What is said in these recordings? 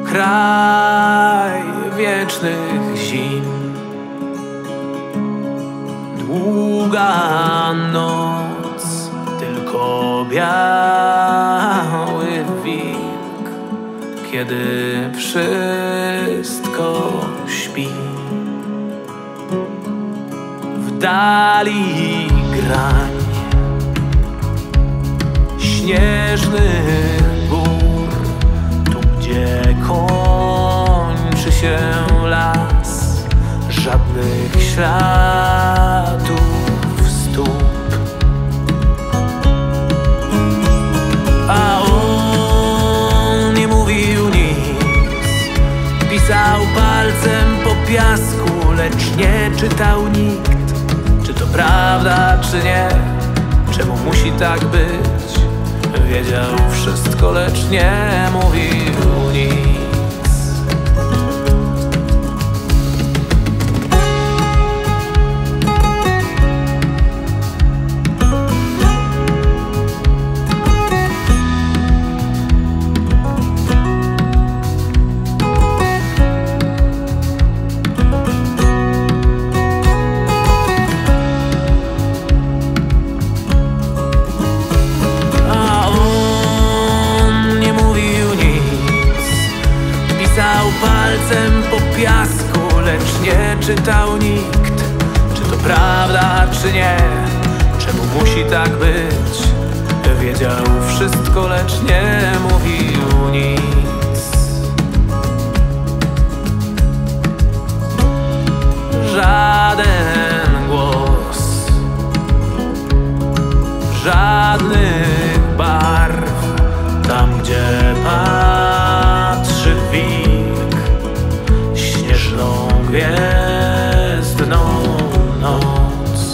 kraj wiecznych zim. Długa noc, tylko biały wilk, kiedy wszystko śpi. W dali grań śnieżnych gór, tu gdzie kończy się las, żadnych śladów stóp. A on nie mówił nic, pisał palcem po piasku, lecz nie czytał nikt, czy to prawda, czy nie, czemu musi tak być. Wiedział wszystko, lecz nie mówił nic. Palcem po piasku, lecz nie czytał nikt, czy to prawda, czy nie, czemu musi tak być. Wiedział wszystko, lecz nie mówił nic. Żaden głos, żadnych barw, tam gdzie patrzy widz gwiezdną noc.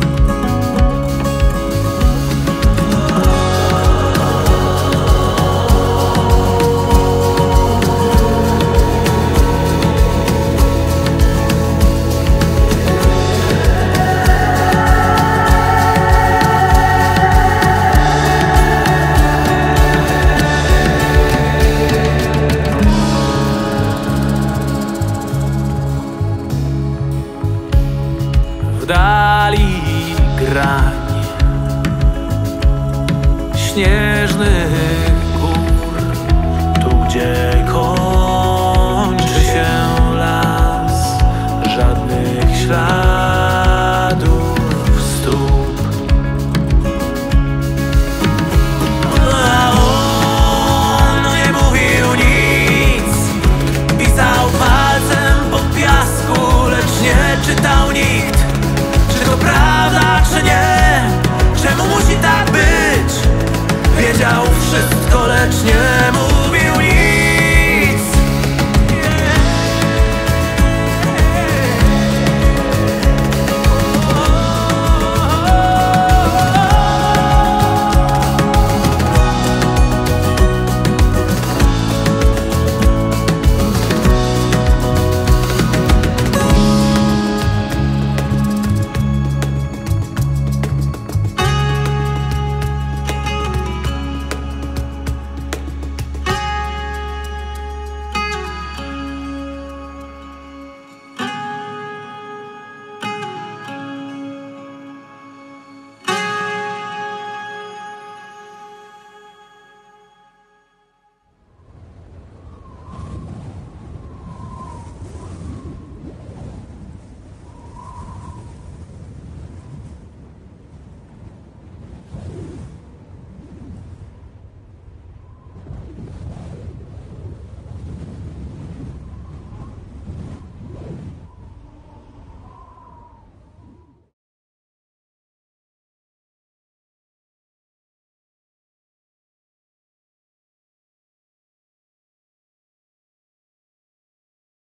W dali grań śnieżnych gór, tu gdzie